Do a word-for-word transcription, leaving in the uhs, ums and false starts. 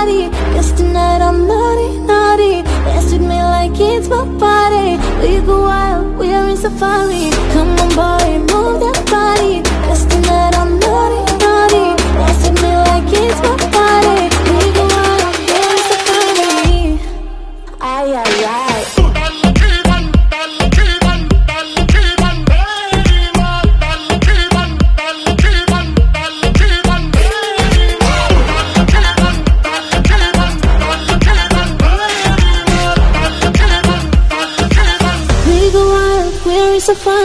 body. Guess tonight I'm naughty, naughty. Dance with me like it's my party. We go wild, we are in safari. Come on boy, move that body. Guess tonight I'm naughty, naughty. Dance with me like it's my party. We go wild, we are in safari. Ay, ay, ay. So fun.